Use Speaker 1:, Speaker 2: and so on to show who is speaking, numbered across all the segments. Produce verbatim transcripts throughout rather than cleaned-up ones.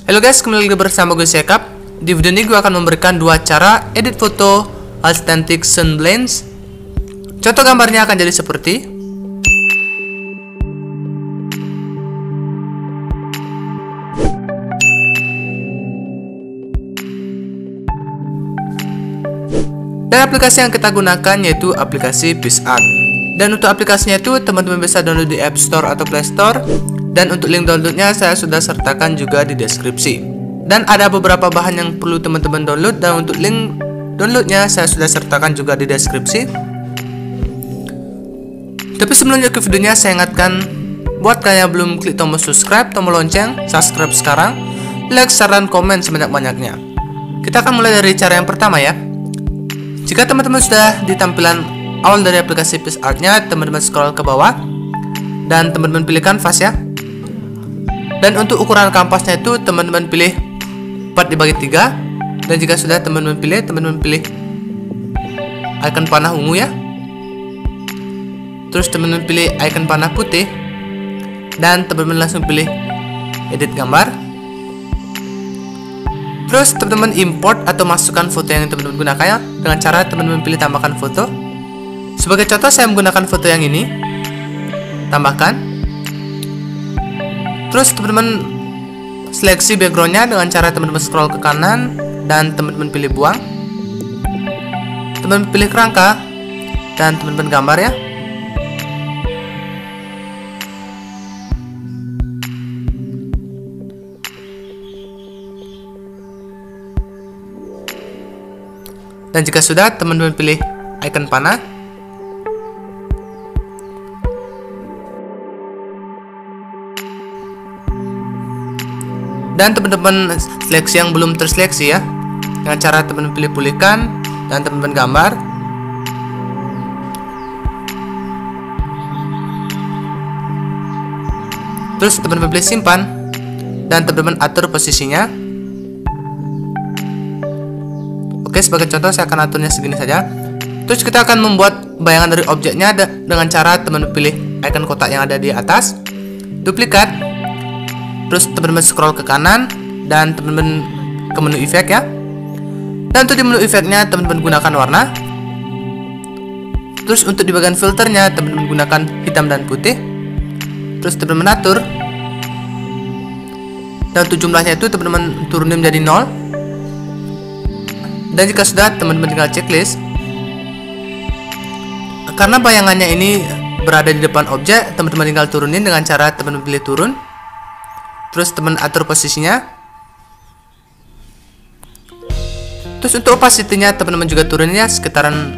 Speaker 1: Halo guys, kembali lagi bersama gue Sekap. Di video ini gue akan memberikan dua cara edit foto Authentic Semblance. Contoh gambarnya akan jadi seperti dan aplikasi yang kita gunakan yaitu aplikasi PixArt. Dan untuk aplikasinya itu teman-teman bisa download di App Store atau Play Store. Dan untuk link downloadnya saya sudah sertakan juga di deskripsi. Dan ada beberapa bahan yang perlu teman-teman download, dan untuk link downloadnya saya sudah sertakan juga di deskripsi. Tapi sebelum lanjut ke videonya, saya ingatkan buat kalian yang belum klik tombol subscribe, tombol lonceng, subscribe sekarang, like, share, dan komen sebanyak-banyaknya. Kita akan mulai dari cara yang pertama ya. Jika teman-teman sudah di tampilan awal dari aplikasi PixArt-nya, teman-teman scroll ke bawah dan teman-teman pilih kanvas ya. Dan untuk ukuran kanvasnya itu teman-teman pilih empat dibagi tiga. Dan jika sudah teman-teman pilih, teman-teman pilih icon panah ungu ya. Terus teman-teman pilih icon panah putih. Dan teman-teman langsung pilih edit gambar. Terus teman-teman import atau masukkan foto yang teman-teman gunakan ya, dengan cara teman-teman pilih tambahkan foto. Sebagai contoh saya menggunakan foto yang ini. Tambahkan. Terus teman-teman seleksi backgroundnya dengan cara teman-teman scroll ke kanan dan teman-teman pilih buang. Teman-teman pilih kerangka dan teman-teman gambar ya. Dan jika sudah, teman-teman pilih icon panah. Dan teman-teman seleksi yang belum terseleksi ya, dengan cara teman-teman pilih pulihkan dan teman-teman gambar. Terus teman-teman pilih simpan dan teman-teman atur posisinya. Oke, sebagai contoh saya akan aturnya segini saja. Terus kita akan membuat bayangan dari objeknya dengan cara teman-teman pilih icon kotak yang ada di atas, duplikat. Terus teman-teman scroll ke kanan dan teman-teman ke menu efek ya. Dan untuk di menu efeknya teman-teman gunakan warna. Terus untuk di bagian filternya teman-teman gunakan hitam dan putih. Terus teman-teman atur. Dan untuk jumlahnya itu teman-teman turunin menjadi nol. Dan jika sudah, teman-teman tinggal checklist. Karena bayangannya ini berada di depan objek, teman-teman tinggal turunin dengan cara teman-teman pilih turun. Terus teman atur posisinya. Terus untuk opacity-nya teman-teman juga turunin ya, sekitaran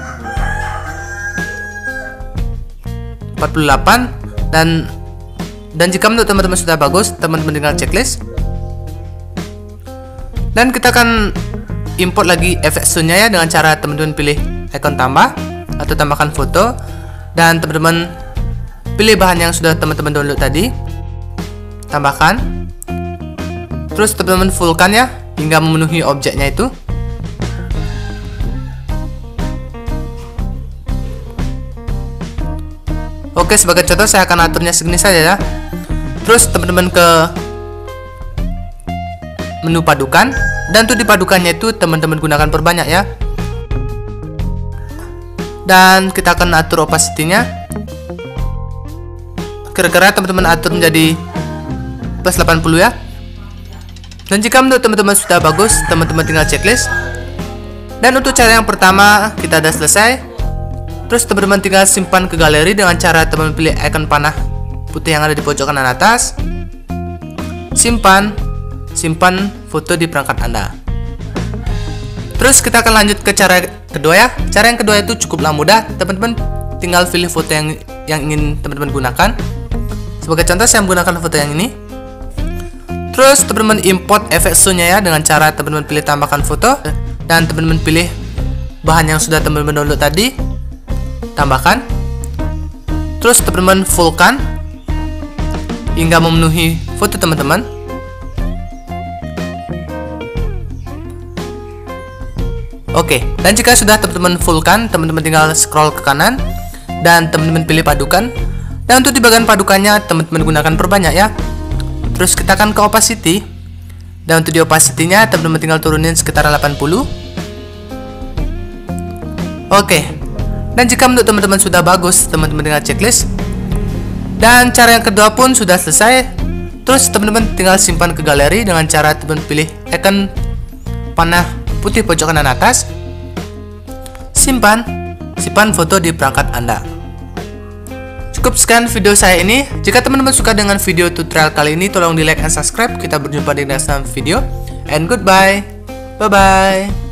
Speaker 1: empat puluh delapan. Dan dan jika menurut teman-teman sudah bagus, teman-teman tinggal checklist. Dan kita akan import lagi efek sound-nya ya, dengan cara teman-teman pilih icon tambah atau tambahkan foto. Dan teman-teman pilih bahan yang sudah teman-teman download tadi, tambahkan. Terus teman-teman fullkan ya, hingga memenuhi objeknya itu. Oke, sebagai contoh saya akan aturnya segini saja ya. Terus teman-teman ke menu padukan. Dan untuk dipadukannya itu teman-teman gunakan perbanyak ya. Dan kita akan atur opacity-nya. Kira-kira teman-teman atur menjadi plus delapan puluh ya. Dan jika menurut teman-teman sudah bagus, teman-teman tinggal checklist. Dan untuk cara yang pertama kita sudah selesai. Terus teman-teman tinggal simpan ke galeri dengan cara teman-teman pilih icon panah putih yang ada di pojok kanan atas. Simpan. Simpan foto di perangkat Anda. Terus kita akan lanjut ke cara kedua ya. Cara yang kedua itu cukuplah mudah. Teman-teman tinggal pilih foto yang yang ingin teman-teman gunakan. Sebagai contoh saya menggunakan foto yang ini. Terus teman-teman import efek sound-nya ya, dengan cara teman-teman pilih tambahkan foto. Dan teman-teman pilih bahan yang sudah teman-teman download tadi, tambahkan. Terus teman-teman fullkan hingga memenuhi foto teman-teman. Oke, dan jika sudah teman-teman fullkan, teman-teman tinggal scroll ke kanan dan teman-teman pilih padukan. Dan untuk di bagian padukannya teman-teman gunakan perbanyak ya. Terus kita akan ke opacity. Dan untuk di opacity-nya teman-teman tinggal turunin sekitar delapan puluh. Oke. Dan jika menurut teman-teman sudah bagus, teman-teman tinggal checklist. Dan cara yang kedua pun sudah selesai. Terus teman-teman tinggal simpan ke galeri dengan cara teman pilih icon panah putih pojok kanan atas. Simpan. Simpan foto di perangkat Anda. Cukup sekian video saya ini. Jika teman-teman suka dengan video tutorial kali ini, tolong di like dan subscribe. Kita berjumpa di next video. And goodbye. Bye-bye.